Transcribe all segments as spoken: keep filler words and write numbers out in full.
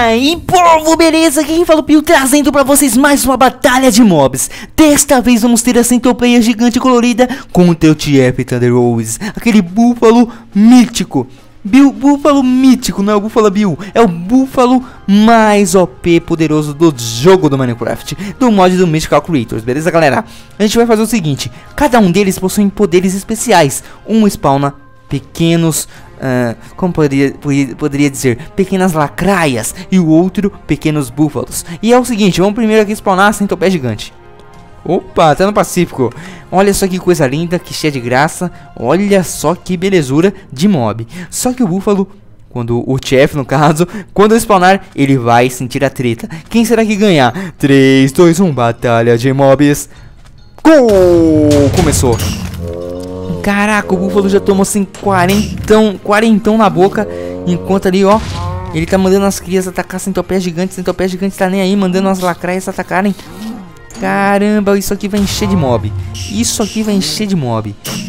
aí, povo, beleza? Quem fala o Pio, trazendo pra vocês mais uma batalha de mobs. Desta vez vamos ter a centopeia gigante colorida contra o T F Thunder Rose, aquele búfalo mítico. Bill, búfalo mítico, não é o Búfalo Bill, é o búfalo mais O P poderoso do jogo do Minecraft, do mod do Mythical Creators, beleza, galera? A gente vai fazer o seguinte, cada um deles possui poderes especiais. Um spawna pequenos, uh, como poderia, poderia dizer, pequenas lacraias, e o outro, pequenos búfalos. E é o seguinte, vamos primeiro aqui spawnar a centopeia gigante. Opa, tá no Pacífico. Olha só que coisa linda, que cheia de graça. Olha só que belezura de mob. Só que o búfalo, quando o T F no caso, quando spawnar, ele vai sentir a treta. Quem será que ganhar? três, dois, um, batalha de mobs. Gol! Começou. Caraca, o búfalo já tomou assim quarentão, quarentão na boca. Enquanto ali, ó, ele tá mandando as crias atacar a centopeia gigante. A centopeia gigante tá nem aí, mandando as lacraias atacarem. Caramba, isso aqui vai encher de mob. Isso aqui vai encher de mob.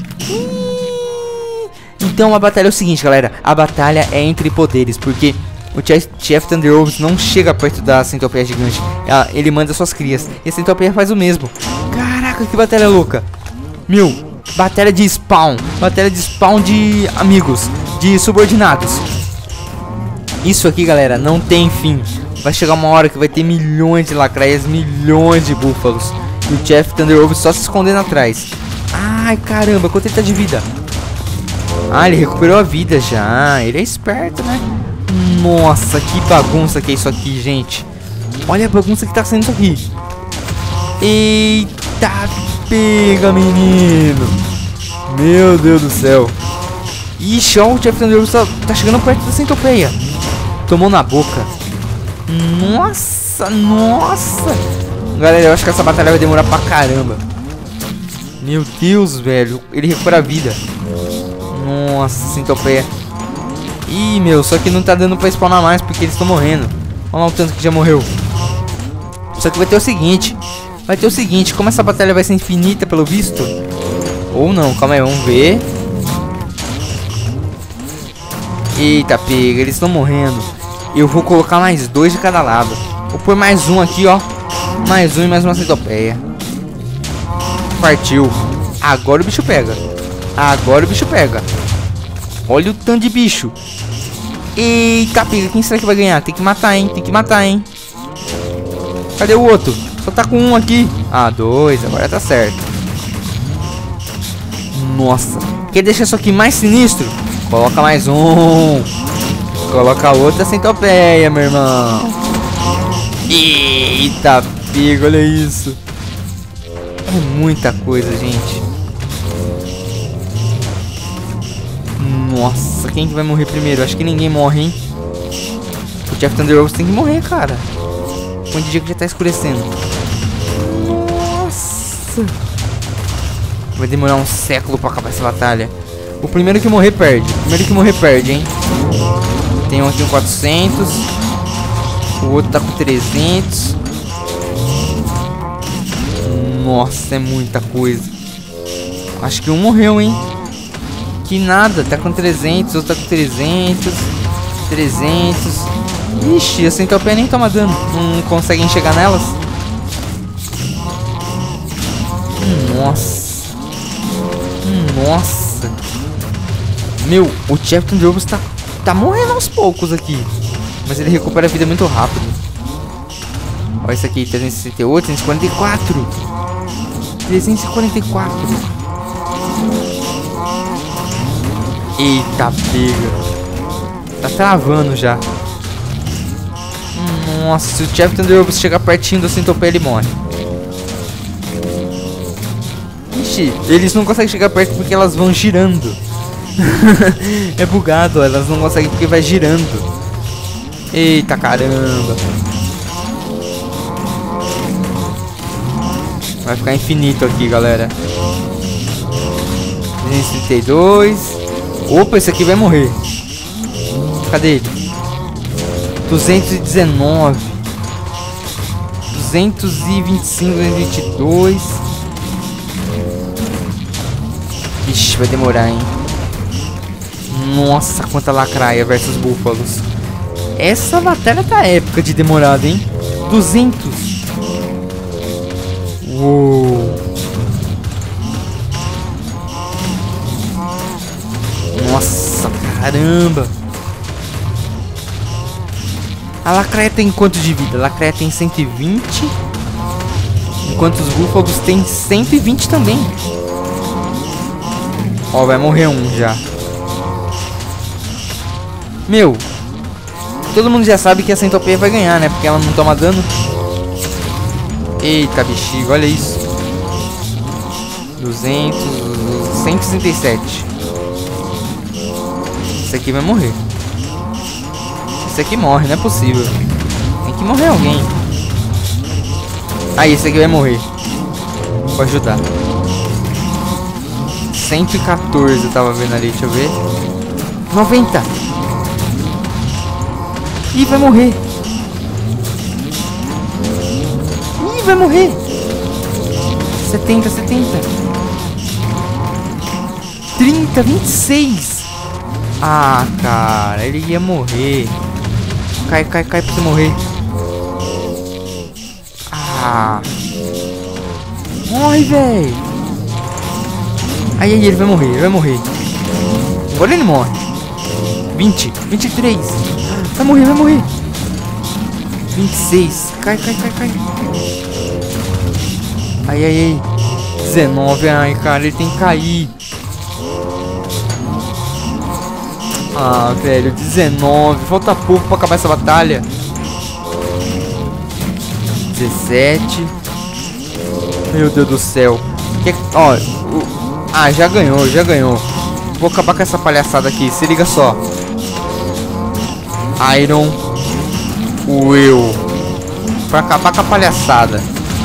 Então a batalha é o seguinte, galera. A batalha é entre poderes, porque o T F Thunder Rose não chega perto da centopeia gigante. Ele manda suas crias, e a centopeia faz o mesmo. Caraca, que batalha louca. Meu, batalha de spawn. Batalha de spawn de amigos, de subordinados. Isso aqui, galera, não tem fim. Vai chegar uma hora que vai ter milhões de lacraias, milhões de búfalos. E o T F Thunder Rose só se escondendo atrás. Ai, caramba, quanto ele tá de vida? Ah, ele recuperou a vida já. Ele é esperto, né? Nossa, que bagunça que é isso aqui, gente. Olha a bagunça que tá sendo isso aqui. Eita, pega, menino. Meu Deus do céu. Ixi, ó, o T F Thunder Rose tá, tá chegando perto da centopeia. Tomou na boca. Nossa, nossa. Galera, eu acho que essa batalha vai demorar pra caramba. Meu Deus, velho. Ele recupera a vida. Nossa, centopeia. Ih, meu, só que não tá dando pra spawnar mais porque eles estão morrendo. Olha lá o tanto que já morreu. Só que vai ter o seguinte. Vai ter o seguinte, como essa batalha vai ser infinita pelo visto. Ou não, calma aí, vamos ver. Eita, pega, eles estão morrendo. Eu vou colocar mais dois de cada lado. Vou pôr mais um aqui, ó. Mais um e mais uma centopeia. Partiu. Agora o bicho pega. Agora o bicho pega. Olha o tanto de bicho. Eita, pega. Quem será que vai ganhar? Tem que matar, hein? Tem que matar, hein? Cadê o outro? Só tá com um aqui. Ah, dois. Agora tá certo. Nossa. Quer deixar isso aqui mais sinistro? Coloca mais um. Coloca outra centopeia, meu irmão. Eita, pega, olha isso. É muita coisa, gente. Nossa, quem que vai morrer primeiro? Acho que ninguém morre, hein? O T F Thunder Rose tem que morrer, cara. Põe de dia que já tá escurecendo. Nossa. Vai demorar um século pra acabar essa batalha. O primeiro que morrer perde. O primeiro que morrer perde, hein? Tem um aqui com quatrocentos. O outro tá com trezentos. Nossa, é muita coisa. Acho que um morreu, hein? Que nada, tá com trezentos. Outro tá com trezentos. trezentos. Ixi, a centopeia nem toma dano. Não conseguem chegar nelas. Nossa. Nossa. Meu, o T F Thunder Rose tá... Tá morrendo aos poucos aqui. Mas ele recupera a vida muito rápido. Olha isso aqui, trezentos e sessenta e oito, trezentos e quarenta e quatro. trezentos e quarenta e quatro. Eita, pega. Tá travando já. Nossa, se o T F Thunder Rose chegar pertinho da centopeia, ele morre. Ixi, eles não conseguem chegar perto porque elas vão girando. É bugado, elas não conseguem porque vai girando. Eita, caramba. Vai ficar infinito aqui, galera. trezentos e trinta e dois. Opa, esse aqui vai morrer. Cadê ele? duzentos e dezenove. duzentos e vinte e cinco, duzentos e vinte e dois. Ixi, vai demorar, hein? Nossa, quanta lacraia versus búfalos. Essa batalha tá épica de demorada, hein? duzentos. Uou. Nossa, caramba. A lacraia tem quanto de vida? A lacraia tem cento e vinte. Enquanto os búfalos tem cento e vinte também. Ó, vai morrer um já. Meu, todo mundo já sabe que a centopeia vai ganhar, né? Porque ela não toma dano. Eita, bexiga, olha isso. duzentos, cento e sessenta e sete. Esse aqui vai morrer. Esse aqui morre, não é possível. Tem que morrer alguém. Aí, esse aqui vai morrer. Vou ajudar. cento e quatorze eu tava vendo ali, deixa eu ver. noventa. Ih, vai morrer. Ih, vai morrer. setenta, setenta. trinta, vinte e seis. Ah, cara, ele ia morrer. Cai, cai, cai pra você morrer. Ah. Morre, velho. Aí, aí, ele vai morrer, ele vai morrer. Agora ele morre. vinte, vinte e três. Vai morrer, vai morrer. vinte e seis. Cai, cai, cai, cai. Ai, ai, ai. dezenove. Ai, cara, ele tem que cair. Ah, velho, dezenove. Falta pouco pra acabar essa batalha. dezessete. Meu Deus do céu. Que... Ó, o... Ah, já ganhou, já ganhou. Vou acabar com essa palhaçada aqui. Se liga só. Iron Will. Pra acabar com a palhaçada.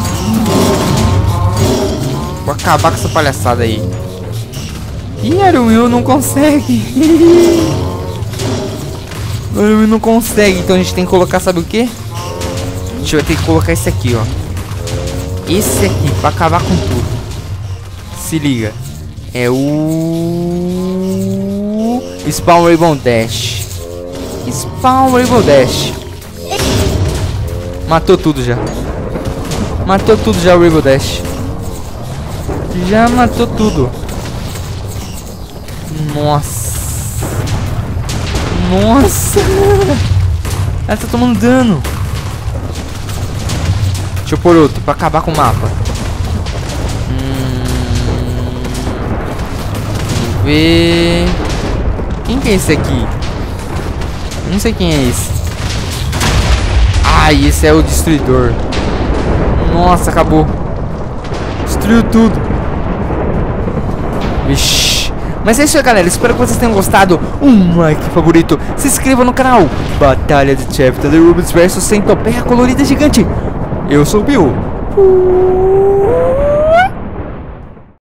Vou acabar com essa palhaçada aí. Ih, Iron Will não consegue. Iron Will não consegue. Então a gente tem que colocar, sabe o que? A gente vai ter que colocar esse aqui, ó. Esse aqui, pra acabar com tudo. Se liga. É o... Spawn Rainbow Dash. Spawn Rainbow Dash. Matou tudo já. Matou tudo já o Rainbow Dash. Já matou tudo. Nossa. Nossa. Ela tá tomando dano. Deixa eu pôr outro pra acabar com o mapa. Hum... Vamos ver. Quem que é esse aqui? Não sei quem é esse. Ah, esse é o destruidor. Nossa, acabou. Destruiu tudo. Vixe. Mas é isso aí, galera. Espero que vocês tenham gostado. Um like favorito. Se inscreva no canal. Batalha de Chapter the Rubies versus Centopeia Colorida Gigante. Eu sou o Bill.